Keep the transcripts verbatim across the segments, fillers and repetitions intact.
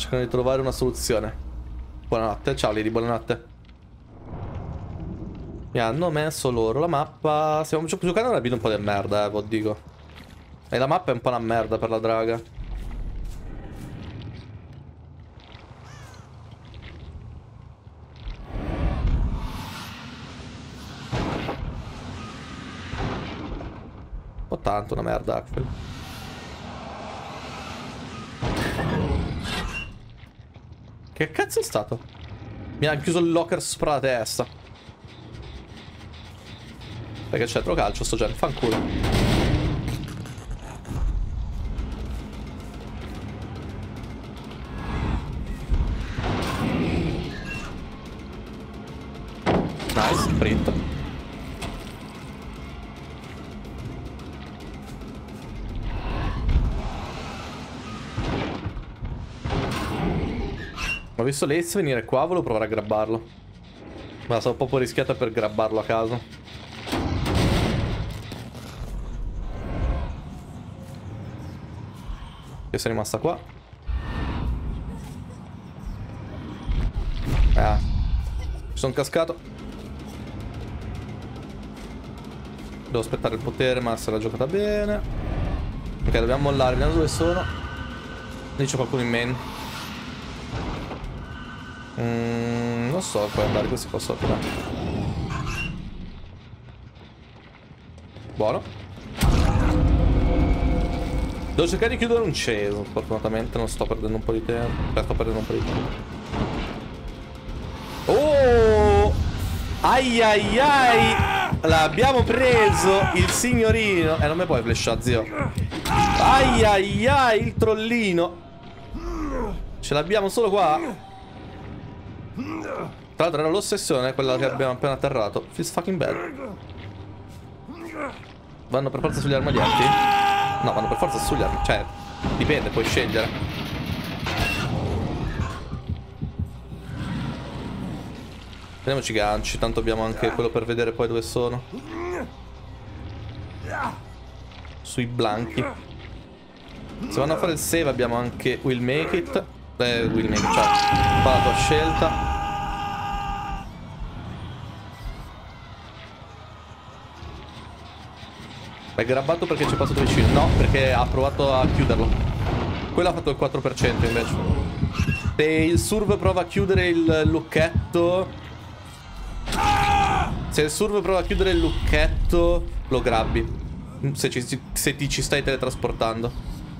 cercando di trovare una soluzione. Buonanotte, ciao Lady, buonanotte. Mi hanno messo loro la mappa. Stiamo gio giocando una build un po' di merda, eh, vi dico. E la mappa è un po' una merda per la draga. Un po' tanto una merda, Axel. Che cazzo è stato? Mi ha chiuso il locker sopra la testa. Perché c'è troppo calcio sto genere, fanculo. Nice, sprint. Ho visto l'Ace venire qua, volevo provare a grabbarlo. Ma sono proprio rischiata per grabbarlo a caso. Io sono rimasta qua. Ah. Mi sono cascato. Devo aspettare il potere, ma se l'ha giocata bene. Ok, dobbiamo mollare, vediamo dove sono. Lì c'è qualcuno in main. Mm, non so come andare, questi posso attirare. Buono. Devo cercare di chiudere un ceso. Fortunatamente non sto perdendo un po' di tempo. Beh, sto perdendo un po' di tempo. Oh! Ai ai ai! L'abbiamo preso il signorino. Eh, non mi puoi flashare, zio. Ai ai ai, il trollino. Ce l'abbiamo solo qua. Tra l'altro era l'ossessione quella che abbiamo appena atterrato. Feels fucking bad. Vanno per forza sugli armadietti? No, vanno per forza sugli armadietti. Cioè, dipende, puoi scegliere. Prendiamoci i ganci, tanto abbiamo anche quello per vedere poi dove sono. Sui blanchi. Se vanno a fare il save abbiamo anche Will Make It. Eh, Will Make It, cioè, fa la tua scelta. È grabbato perché ci è passato vicino. No, perché ha provato a chiuderlo. Quello ha fatto il quattro per cento invece. Se il surf prova a chiudere il lucchetto... Se il surf prova a chiudere il lucchetto, lo grabbi. Se, ci, se ti ci stai teletrasportando.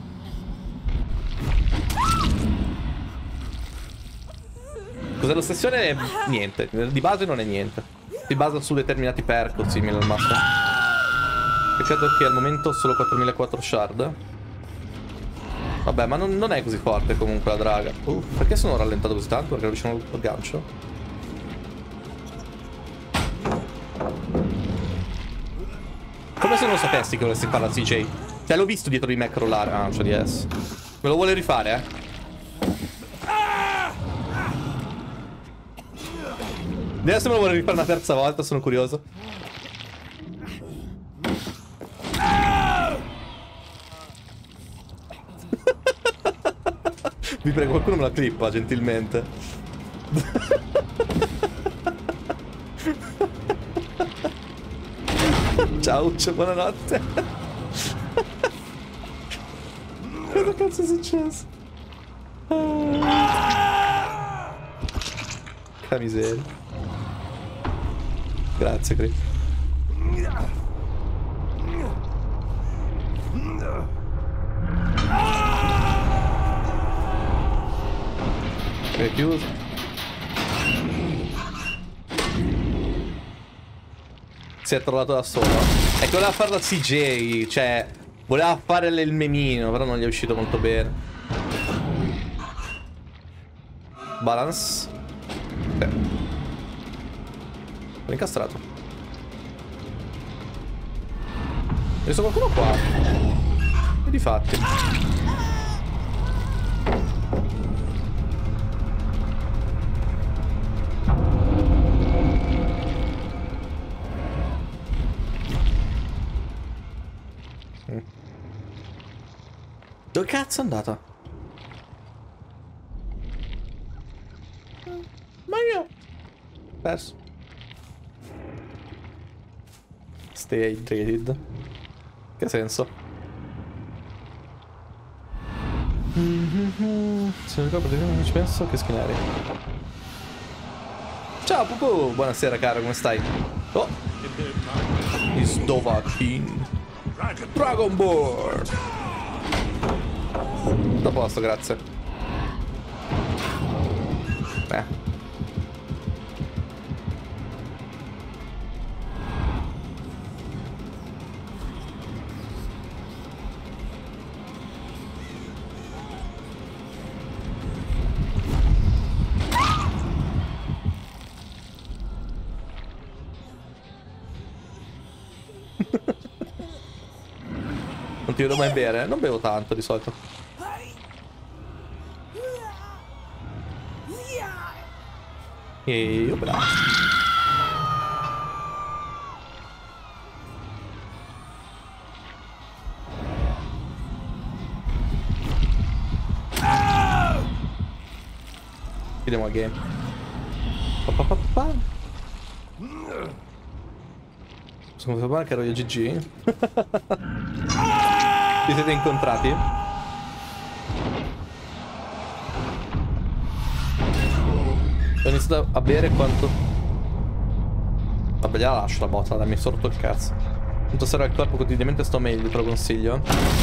Cos'è l'ossessione? Niente. Di base non è niente. Si basa su determinati perk o simili al massimo. Peccato che al momento ho solo quattromilaquattrocento shard. Vabbè, ma non, non è così forte comunque la draga. Uh, perché sono rallentato così tanto? Perché ero vicino al gancio. Come se non lo sapessi che volessi fare la C J. Cioè, l'ho visto dietro di me crollare. Ah, non c'è di S. Me lo vuole rifare, eh? Adesso me lo vuole rifare una terza volta, sono curioso. Vi prego, qualcuno me la clippa, gentilmente. Ciao, buonanotte. Cosa cazzo è successo? Ah. Che miseria. Grazie, Chris. È chiuso. Si è trovato da solo. E che voleva fare la C J. Cioè, voleva fare il memino, però non gli è uscito molto bene. Balance. Ok. Sono incastrato. Ho visto qualcuno qua. E difatti. Dove cazzo è andata? Perso. Stay hydrated. Che senso? Mm-hmm. Se non ricordo, non ci penso, che schinari. Ciao Pupu, buonasera caro, come stai? Oh! Is Dovahkiin. Dragon Board! Tutto a posto, grazie. Eh. Non ti vedo mai bere? Non bevo tanto di solito. E io bravo. Chiudiamo il game. Pa, pa, pa, pa. Posso sapere che ero io G G? Vi siete incontrati? Ho iniziato a bere quanto... Vabbè, gliela lascio la botta, dai, mi sorto il cazzo. Quanto serve al corpo quotidianamente sto meglio, te lo consiglio.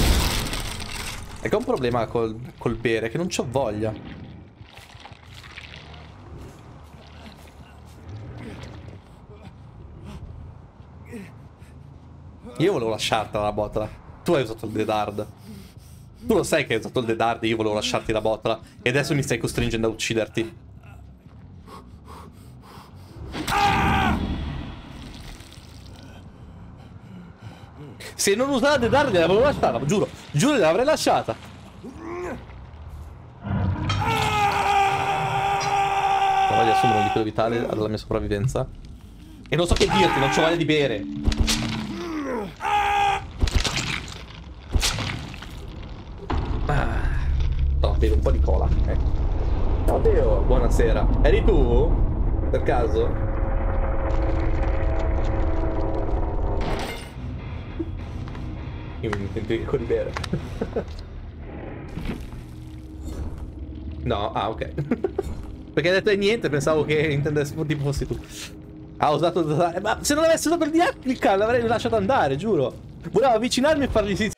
È che ho un problema col, col bere, che non c'ho voglia. Io volevo lasciartela la botola. Tu hai usato il Dedard. Tu lo sai che hai usato il Dedard e io volevo lasciarti la botola. E adesso mi stai costringendo a ucciderti. Se non usava Dedard gliel'avevo lasciata, giuro. Giuro gliel'avrei lasciata. Non voglio assumere un liquido vitale alla mia sopravvivenza. E non so che dirti, non c'ho voglia di bere. Ah, no, bevo un po' di cola. Eh. Oddio, buonasera. Eri tu? Per caso? Io mi intendo di bere. No, ah, ok. Perché hai detto niente, pensavo che intendessi tipo fossi tu. Ha usato... Ma se non avessi usato il D H, l'avrei lasciato andare, giuro. Volevo avvicinarmi e fargli